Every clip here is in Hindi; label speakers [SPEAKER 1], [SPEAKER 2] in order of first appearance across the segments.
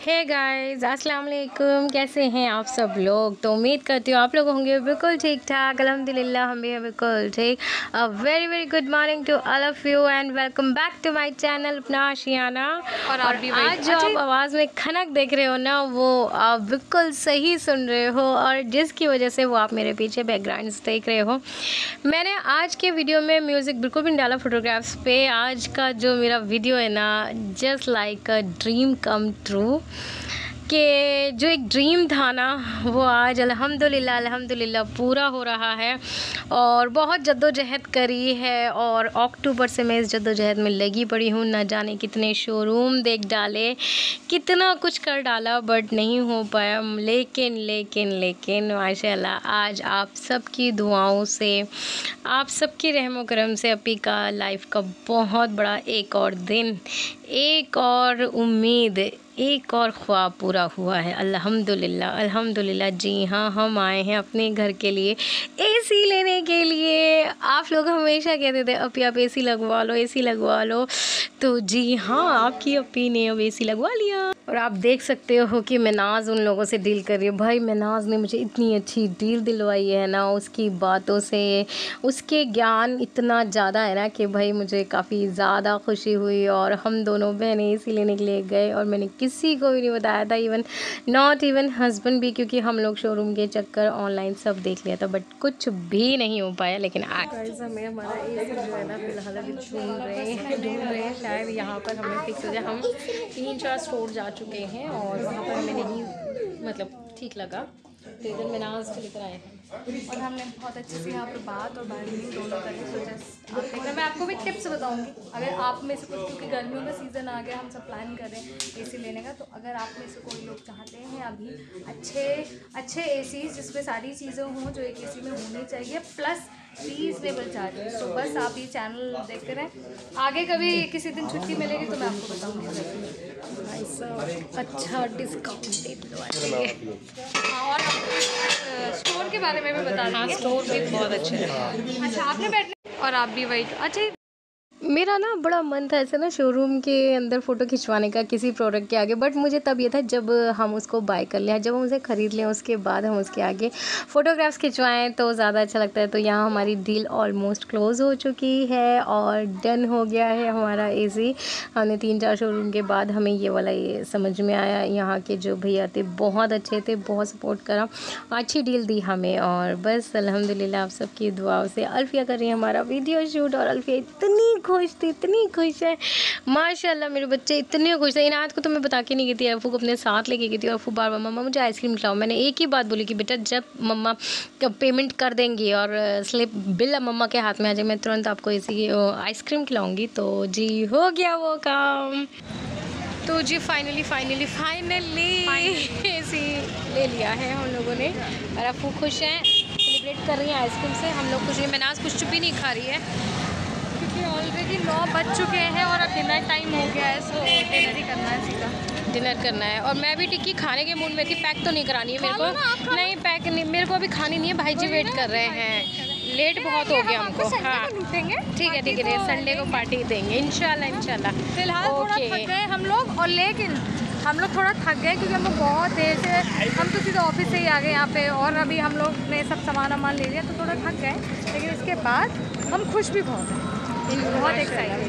[SPEAKER 1] हे गाइस अस्सलाम वालेकुम, कैसे हैं आप सब लोग। तो उम्मीद करती हूँ आप लोग होंगे बिल्कुल ठीक ठाक। अल्हम्दुलिल्लाह हम भी हैं बिल्कुल ठीक। A very very good morning to all of you and welcome back to my channel Apna Aashiyana. और आज जो आप आवाज़ में खनक देख रहे हो ना, वो आप बिल्कुल सही सुन रहे हो, और जिसकी वजह से वो आप मेरे पीछे बैकग्राउंड देख रहे हो। मैंने आज के वीडियो में म्यूज़िक बिल्कुल भी नहीं डाला फोटोग्राफ्स पे। आज का जो मेरा वीडियो है ना, just like a dream come true, कि जो एक ड्रीम था ना, वो आज अल्हम्दुलिल्लाह अल्हम्दुलिल्लाह पूरा हो रहा है। और बहुत जद्दोजहद करी है, और अक्टूबर से मैं इस जद्दोजहद में लगी पड़ी हूँ। ना जाने कितने शोरूम देख डाले, कितना कुछ कर डाला, बट नहीं हो पाया। लेकिन लेकिन लेकिन माशाल्लाह आज आप सबकी दुआओं से, आप सबकी रहमो करम से अपी का लाइफ का बहुत बड़ा एक और दिन, एक और उम्मीद, एक और ख्वाब पूरा हुआ है। अल्हम्दुलिल्लाह अल्हम्दुलिल्लाह। जी हाँ, हम आए हैं अपने घर के लिए एसी लेने के लिए। आप लोग हमेशा कहते थे अपी आप एसी लगवा लो, एसी लगवा लो। तो जी हाँ, आपकी अपी ने अब एसी लगवा लिया। और आप देख सकते हो कि मनाज उन लोगों से डील कर रही है। भाई मनाज ने मुझे इतनी अच्छी डील दिलवाई है ना, उसकी बातों से, उसके ज्ञान इतना ज़्यादा है ना कि भाई मुझे काफ़ी ज़्यादा खुशी हुई। और हम दोनों बहनें एसी लेने के लिए गए, और मैंने किसी को भी नहीं बताया था, इवन नॉट इवन हस्बैंड भी, क्योंकि हम लोग शोरूम के चक्कर ऑनलाइन सब देख लिया था, बट कुछ भी नहीं हो पाया। लेकिन आज हमें हमारा एसी जो है ना फिलहाल अभी ढूंढ रहे हैं। शायद यहाँ पर हमें फिक्स हो जाए। हम 3-4 स्टोर जा चुके हैं और वहाँ पर हमें नहीं मतलब ठीक लगा, तो इधर मनाज को लेकर आए हैं।
[SPEAKER 2] और हमने बहुत अच्छे से यहाँ पर बात और बार्गेनिंग दोनों करके सोचा आप देखना। मैं आपको भी टिप्स बताऊंगी, अगर आप में से कुछ, क्योंकि गर्मियों का सीज़न आ गया, हम सब प्लान कर रहे हैं एसी लेने का। तो अगर आप में से कोई लोग चाहते हैं अभी अच्छे एसी जिसमें सारी चीज़ें हों जो एक एसी में होनी चाहिए, प्लस रीजनेबल चार्जेस, तो बस आप ये चैनल देखते रहें। आगे कभी किसी दिन छुट्टी मिलेगी तो मैं आपको बताऊँगी।
[SPEAKER 1] भाई साहब अच्छा डिस्काउंट दे दो।
[SPEAKER 2] और स्टोर के बारे में भी बता दें।
[SPEAKER 1] हाँ, स्टोर भी बहुत अच्छे हैं।
[SPEAKER 2] अच्छा, आपने बैठने और आप भी वही। अच्छा,
[SPEAKER 1] मेरा ना बड़ा मन था ऐसे ना शोरूम के अंदर फ़ोटो खिंचवाने का किसी प्रोडक्ट के आगे, बट मुझे तब ये था जब हम उसको बाय कर लें, जब हम उसे ख़रीद लें, उसके बाद हम उसके आगे फ़ोटोग्राफ्स खिंचवाएं तो ज़्यादा अच्छा लगता है। तो यहाँ हमारी डील ऑलमोस्ट क्लोज़ हो चुकी है और डन हो गया है हमारा एसी। हमने 3-4 शोरूम के बाद हमें ये वाला ये समझ में आया। यहाँ के जो भैया थे बहुत अच्छे थे, बहुत सपोर्ट करा, अच्छी डील दी हमें। और बस अल्हम्दुलिल्लाह आप सबकी दुआओं से अल्फ़िया कर रही है हमारा वीडियो शूट, और अल्फ़िया इतनी खुश थी, इतनी खुश है माशाल्लाह। मेरे बच्चे इतने खुश थे। इनायत को तो मैं बता के नहीं गई थी, अफू को अपने साथ लेके गई थी। और अफू बार बार मम्मा मुझे आइसक्रीम खिलाओ। मैंने एक ही बात बोली कि बेटा जब मम्मा पेमेंट कर देंगी और स्लिप बिल मम्मा के हाथ में आ जाए, मैं तुरंत आपको ऐसी आइसक्रीम खिलाऊँगी। तो जी हो गया वो काम। तो जी फाइनली एसी ले लिया है हम लोगों ने, और अफू खुश हैं, सेलिब्रेट कर रही हैं आइसक्रीम से। हम लोग कुछ नहीं, मनाज कुछ चुप ही नहीं खा रही है
[SPEAKER 2] क्योंकि ऑलरेडी 9 बज चुके हैं और अब डिनर टाइम हो गया है, सो डिनर ही करना है सीधा।
[SPEAKER 1] डिनर करना है। और मैं भी टिक्की खाने के मूड में थी। पैक तो नहीं करानी है मेरे को, नहीं पैक नहीं, मेरे को अभी खानी नहीं है। भाई जी वेट कर रहे हैं, लेट बहुत हो गया हमको। हाँ ठीक है, संडे को पार्टी देंगे इंशाल्लाह।
[SPEAKER 2] फिलहाल थोड़ा थक गए हम लोग, और लेकिन हम लोग थोड़ा थक गए क्योंकि हम लोग बहुत देर से, हम तो सीधा ऑफिस से ही आ गए यहाँ पे, और अभी हम लोग ने सब सामान ले लिया तो थोड़ा थक गए। लेकिन इसके बाद हम खुश भी बहुत हैं, बहुत एक्साइटेड।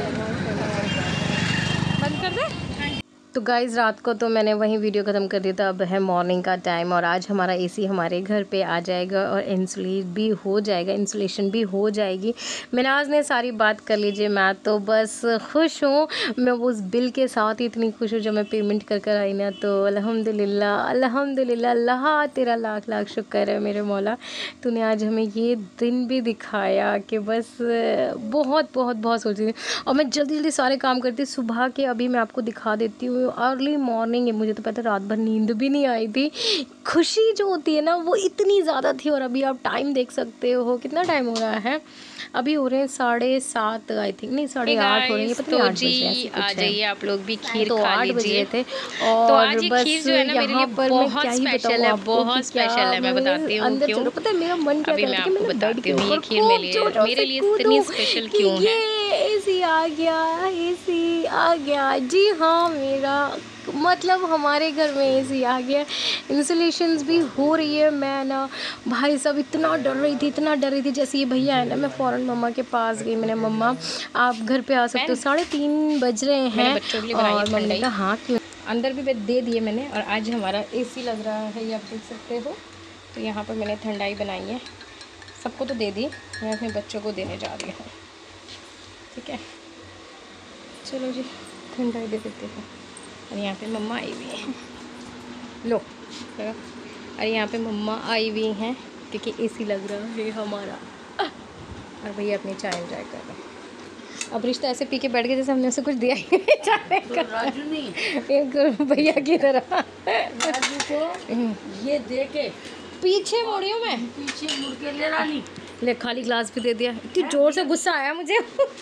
[SPEAKER 2] बंद कर दे।
[SPEAKER 1] तो गाइज़ रात को तो मैंने वहीं वीडियो ख़त्म कर दिया था। अब है मॉर्निंग का टाइम, और आज हमारा एसी हमारे घर पे आ जाएगा और इंसुलेशन भी हो जाएगी। मिनाज ने सारी बात कर लीजिए, मैं तो बस खुश हूँ। मैं उस बिल के साथ ही इतनी खुश हूँ जब मैं पेमेंट कर आई ना। तो अल्हम्दुलिल्लाह अल्हम्दुलिल्लाह, अल्लाह तेरा लाख लाख शुक्र है मेरे मौला, तूने आज हमें ये दिन भी दिखाया कि बस बहुत बहुत बहुत सोच रही थी। और मैं जल्दी जल्दी सारे काम करती सुबह के। अभी मैं आपको दिखा देती हूँ, अर्ली मॉर्निंग है। मुझे तो पता रात भर नींद भी नहीं आई थी। खुशी जो होती है ना वो इतनी ज़्यादा थी। और अभी आप टाइम देख सकते हो, कितना टाइम हो रहा है, अभी हो रहे हैं 7:30 आई थिंक, नहीं 8:30 हो रही है, पता नहीं 8 बजे
[SPEAKER 3] आ जाइए आप लोग भी खीर
[SPEAKER 1] तो
[SPEAKER 3] खा
[SPEAKER 1] 8 बजे थे।
[SPEAKER 3] और
[SPEAKER 1] तो
[SPEAKER 3] आज ये
[SPEAKER 1] बस
[SPEAKER 3] खीर जो है ना मेरे लिए बहुत स्पेशल है, बहुत स्पेशल है। मैं बताती हूँ क्यों।
[SPEAKER 1] पता है मेरा मन क्या
[SPEAKER 3] अभी मैं
[SPEAKER 1] करता है कि
[SPEAKER 3] आपको
[SPEAKER 1] मैंने
[SPEAKER 3] बताती हूँ ये खीर मेरे लिए इतनी स्पेशल क्यों है।
[SPEAKER 1] एसी आ गया, एसी आ गया। जी हाँ, मेरा मतलब हमारे घर में एसी आ गया, इंस्टॉलेशंस भी हो रही है। मैं ना भाई साहब इतना डर रही थी। जैसे ये भैया है ना, मैं फ़ौरन मम्मा के पास गई। मैंने मम्मा आप घर पे आ सकते हो, 3:30 बज रहे हैं। और मम्मी ने कहा हाँ क्यों। अंदर भी दे दिए मैंने, और आज हमारा एसी लग रहा है, ये आप देख सकते हो। तो यहाँ पर मैंने ठंडाई बनाई है, सबको तो दे दी, मैं अपने बच्चों को देने जा रही हूँ। ठीक है, चलो जी ठंडाई दे देते हैं। और यहाँ पे मम्मा आई हुई हैं, लो। और यहाँ पे मम्मा आई हुई हैं क्योंकि एसी लग रहा है हमारा। और भैया अपनी चाय एंजॉय कर रहे हैं। अब रिश्ता ऐसे पी के बैठ गए जैसे हमने उसे कुछ दिया ही नहीं। चाय का राजू नहीं, एक भैया की तरह
[SPEAKER 3] राजू को ये दे के
[SPEAKER 1] पीछे मुड़ी हूँ मैं,
[SPEAKER 3] पीछे मुड़ के ले रानी,
[SPEAKER 1] ले खाली ग्लास भी दे दिया। इतनी जोर से गुस्सा आया मुझे।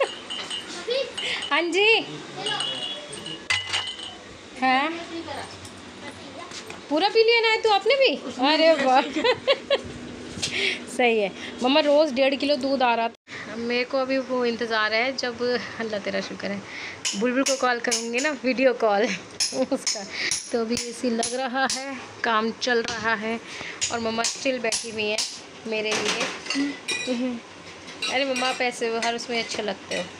[SPEAKER 1] हाँ जी, है पूरा पी लिया ना है तू आपने भी? अरे वाह सही है। मम्मा रोज़ 1.5 किलो दूध आ रहा था। मेरे को अभी वो इंतज़ार है जब, अल्लाह तेरा शुक्र है, बुलबुल को कॉल करूँगी ना, वीडियो कॉल उसका। तो अभी एसी लग रहा है, काम चल रहा है, और मम्मा स्टिल बैठी हुई है मेरे लिए। अरे मम्मा आप ऐसे हर उसमें अच्छे लगते हो।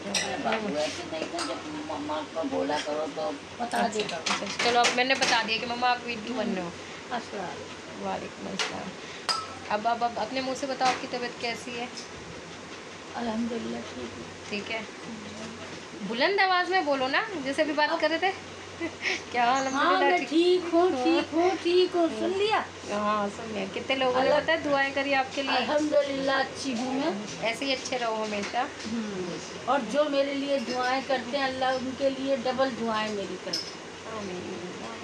[SPEAKER 3] मम्मा को बोला करो तो बता देगा।
[SPEAKER 1] चलो अब मैंने बता दिया कि मम्मा आप वीडियो बन रहे हो। अस्सलाम वालेकुम अस्सलाम। अब अपने मुंह से बताओ आपकी तबीयत कैसी है?
[SPEAKER 3] अल्हम्दुलिल्लाह
[SPEAKER 1] ठीक है। बुलंद आवाज़ में बोलो ना, जैसे अभी बात कर रहे थे। क्या अल्हम्दुलिल्लाह
[SPEAKER 3] ठीक हूँ सुन लिया?
[SPEAKER 1] हाँ सुन लिया। कितने लोगों ने पता है दुआएं करी आपके लिए?
[SPEAKER 3] अल्हम्दुलिल्लाह अच्छी हूँ मैं,
[SPEAKER 1] ऐसे ही अच्छे रहो हमेशा।
[SPEAKER 3] और जो मेरे लिए दुआएं करते हैं अल्लाह उनके लिए डबल दुआएं मेरी करे।
[SPEAKER 1] आमीन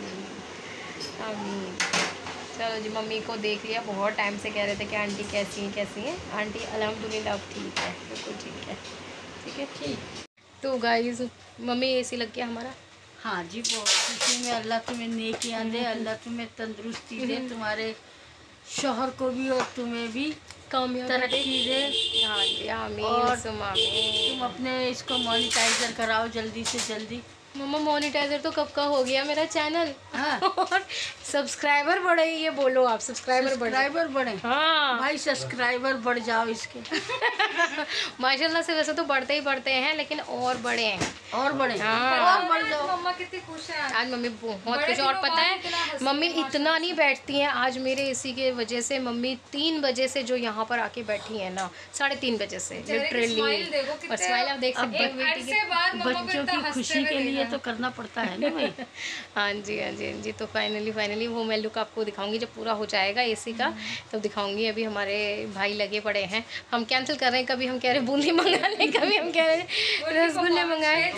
[SPEAKER 1] आमीन। चलो जी, मम्मी को देख लिया, बहुत टाइम से कह रहे थे कि आंटी कैसी हैं। आंटी अल्हम्दुलिल्लाह अब ठीक है, बिल्कुल ठीक है। ठीक है ठीक। तो गाइस मम्मी एसी लग गया हमारा।
[SPEAKER 3] हाँ जी, बहुत खुशी में। अल्लाह तुम्हें नेकियां दे, अल्लाह तुम्हें तंदुरुस्ती दे, तुम्हारे शोहर को भी और तुम्हें भी
[SPEAKER 1] कामयाब
[SPEAKER 3] तरक्की दे।
[SPEAKER 1] हाँ जी आमीन
[SPEAKER 3] और
[SPEAKER 1] सुम आमीन।
[SPEAKER 3] तुम अपने इसको मोनेटाइजर कराओ जल्दी से जल्दी।
[SPEAKER 1] मम्मा मोनेटाइजर तो कब का हो गया मेरा चैनल।
[SPEAKER 3] हाँ।
[SPEAKER 1] और सब्सक्राइबर बढ़े, ये बोलो आप,
[SPEAKER 3] सब्सक्राइबर बढ़े।
[SPEAKER 1] हाँ
[SPEAKER 3] भाई सब्सक्राइबर बढ़ जाओ इसके।
[SPEAKER 1] माशाल्लाह से वैसे तो बढ़ते ही बढ़ते हैं, लेकिन और बड़े हैं,
[SPEAKER 3] और बढ़े।
[SPEAKER 1] हाँ।
[SPEAKER 3] और बढ़ जाओ।
[SPEAKER 2] मम्मा कितनी खुश है
[SPEAKER 1] आज मम्मी बहुत कुछ। और पता है मम्मी इतना नहीं बैठती हैं, आज मेरे एसी के वजह से मम्मी 3 बजे से जो यहाँ पर आके बैठी है ना, 3:30 बजे से लिटरली। और स्माइल आप देख सकते हैं,
[SPEAKER 3] बच्चों की खुशी के लिए तो करना पड़ता है ना भाई।
[SPEAKER 1] हाँ जी हाँ जी हाँ जी। तो फाइनली वो मैं लुक आपको दिखाऊंगी जब पूरा हो जाएगा एसी का, तब दिखाऊंगी। अभी हमारे भाई लगे पड़े हैं, हम कैंसिल कर रहे हैं। कभी हम कह रहे हैं बूंदी मंगा लें, कभी हम कह रहे हैं रसगुल्ले मंगाए।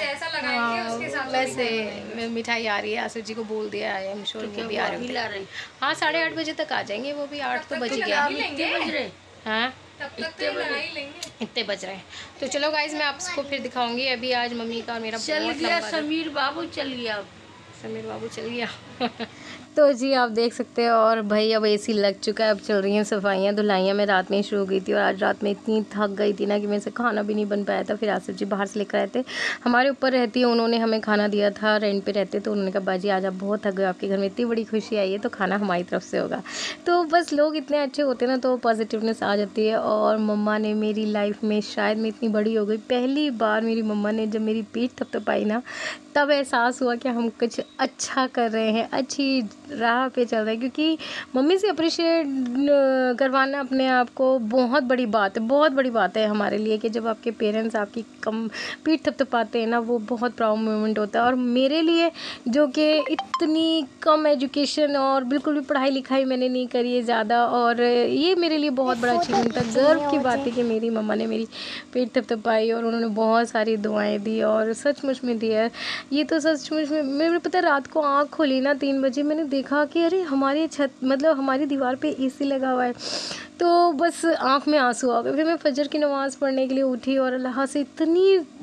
[SPEAKER 1] वैसे मिठाई आ रही है, आसिफ जी को बोल दिया है, हम श्योर वो भी आ रहे हैं। हाँ 8:30 बजे तक आ जाएंगे वो भी, 8 तो बज गया। हाँ इतने बज रहे हैं। तो चलो गाइज मैं आपको फिर दिखाऊंगी। अभी आज मम्मी का और मेरा
[SPEAKER 3] चल गया समीर बाबू, चल गया
[SPEAKER 1] समीर बाबू चल गया। तो जी आप देख सकते हो। और भाई अब एसी लग चुका है, अब चल रही हैं सफाइयाँ धुलाइयाँ। मैं रात में ही शुरू की थी, और आज रात में इतनी थक गई थी ना कि मेरे से खाना भी नहीं बन पाया था। फिर आसिफ जी बाहर से लेकर आए थे, हमारे ऊपर रहती है, उन्होंने हमें खाना दिया था, रेंट पे रहते। तो उन्होंने कहा बाजी आज आप बहुत थक गए, आपके घर में इतनी बड़ी खुशी आई है तो खाना हमारी तरफ से होगा। तो बस लोग इतने अच्छे होते हैं ना, तो पॉजिटिवनेस आ जाती है। और मम्मा ने मेरी लाइफ में, शायद मैं इतनी बड़ी हो गई, पहली बार मेरी मम्मा ने जब मेरी पीठ थपथपाई ना, तब एहसास हुआ कि हम कुछ अच्छा कर रहे हैं, अच्छी राह पे चल रहे हैं। क्योंकि मम्मी से अप्रिशिएट करवाना अपने आप को बहुत बड़ी बात है, बहुत बड़ी बात है हमारे लिए, कि जब आपके पेरेंट्स आपकी कम पीठ थपथपाते हैं ना, वो बहुत प्राउड मोमेंट होता है। और मेरे लिए जो कि इतनी कम एजुकेशन और बिल्कुल भी पढ़ाई लिखाई मैंने नहीं करी है ज़्यादा, और ये मेरे लिए बहुत बड़ा अचीवमेंट था। गर्व की बात है कि मेरी मम्मा ने मेरी पीठ थपथपाई और उन्होंने बहुत सारी दुआएं दी, और सचमुच में दी है ये तो सचमुच में। मेरे पता है रात को आँख खोली ना 3 बजे, मैंने देखा कि अरे हमारी छत, मतलब हमारी दीवार पे एसी लगा हुआ है। तो बस आँख में आंसू आ गए। फिर मैं फजर की नमाज़ पढ़ने के लिए उठी, और अल्लाह से इतनी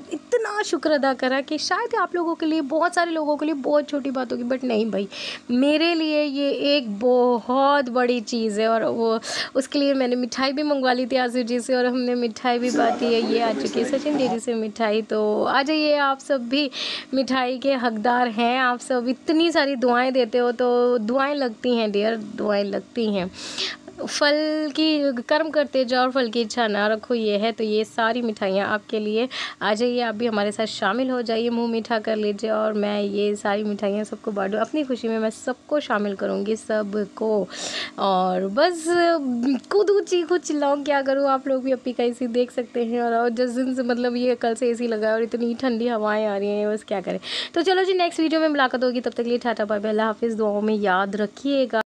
[SPEAKER 1] इतना शुक्र अदा करा कि शायद आप लोगों के लिए, बहुत सारे लोगों के लिए बहुत छोटी बात होगी, बट नहीं भाई, मेरे लिए ये एक बहुत बड़ी चीज़ है। और वो उसके लिए मैंने मिठाई भी मंगवा ली थी आसिफ जी से, और हमने मिठाई भी बांटी है। ये आ चुकी है सचिन डेयरी से मिठाई, तो आ जाइए आप सब भी, मिठाई के हकदार हैं आप सब। इतनी सारी दुआएं देते हो तो दुआएं लगती हैं डियर, दुआएं लगती हैं। फल की कर्म करते जाओ और फल की इच्छा ना रखो, ये है। तो ये सारी मिठाइयाँ आपके लिए, आ जाइए आप भी हमारे साथ शामिल हो जाइए, मुंह मीठा कर लीजिए, और मैं ये सारी मिठाइयाँ सबको बांटूँ। अपनी खुशी में मैं सबको शामिल करूँगी, सबको। और बस कूदू चीखू चिल्लाऊँ, क्या करूँ, आप लोग भी अपनी का एसी देख सकते हैं। और जिस दिन से मतलब ये कल से एसी लगा है और इतनी ठंडी हवाएँ आ रही हैं, बस क्या करें। तो चलो जी, नेक्स्ट वीडियो में मुलाकात होगी, तब तक के लिए टाटा बाय बाय, अल्लाह हाफिज़, दुआओं में याद रखिएगा।